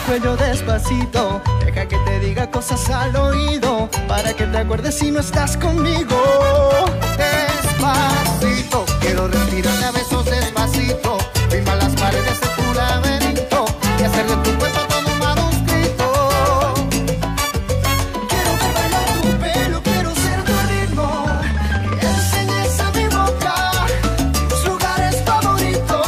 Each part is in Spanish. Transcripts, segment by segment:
cuello despacito. Deja que te diga cosas al oído, para que te acuerdes si no estás conmigo. Despacito, quiero respirarte a besos despacito. Firma las paredes de tu laberinto y hacer de tu cuerpo todo un manuscrito. Quiero ver bailar tu pelo, quiero ser tu ritmo, que enseñes a mi boca tus lugares favoritos.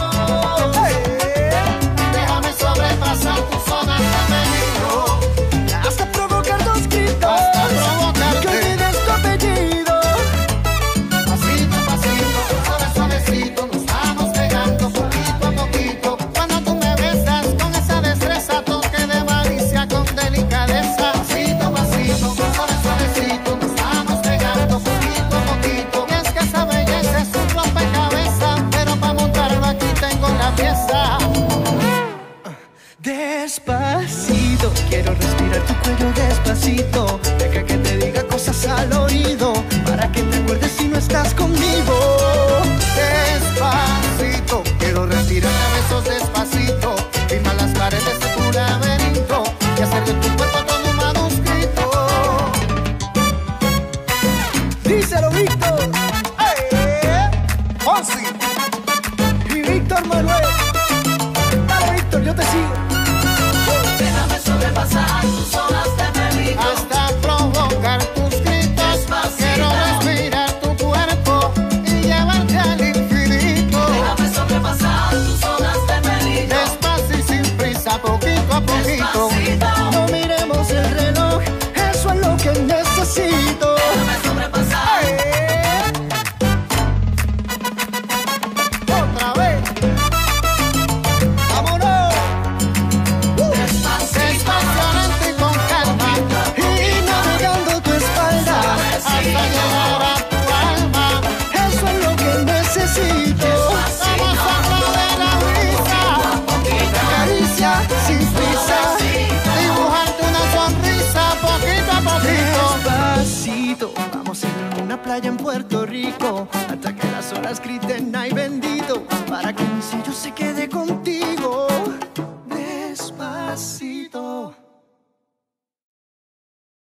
Déjame sobrepasar tus zonas de peligro, hasta provocar dos gritos, hasta provocarte, que olvides tu apellido. Pasito a pasito, suave suavecito, nos vamos pegando poquito a poquito. Cuando tú me besas con esa destreza, toque de malicia con delicadeza. Pasito a pasito, suave suavecito, nos vamos pegando poquito a poquito. Y es que esa belleza es un rompecabezas, pero para montarlo aquí tengo la pieza. Despacito, quiero respirar tu cuello despacito. Deja que te diga cosas al oído, para que te acuerdes si no estás conmigo. Despacito, quiero respirar a besos despacito. Firma las paredes de tu laberinto y hacer de tu cuerpo todo un manuscrito. Díselo, Víctor. Fonsi y Víctor Manuel. Dale, Víctor, yo te sigo. Déjame sobrepasar tus zonas de peligro, Hasta provocar tus gritos. Despacito. Quiero respirar tu cuerpo y llevarte al infinito. déjame sobrepasar tus zonas de peligro. Despacio y sin prisa, poquito a poquito. Despacito. No miremos el reloj, eso es lo que necesito. Déjame sobrepasar. Otra vez. ¡Vámonos! Despacito. Despacio, lento y con calma, y navegando tu espalda hasta llegar a tu alma. Eso es lo que necesito. Vamos a mover la brisa, caricia sin prisa, dibujarte una sonrisa poquito a poquito. Despacito, vamos a ir a una playa en Puerto Rico, hasta que las olas griten ay bendito, para que mi sello se quede contigo.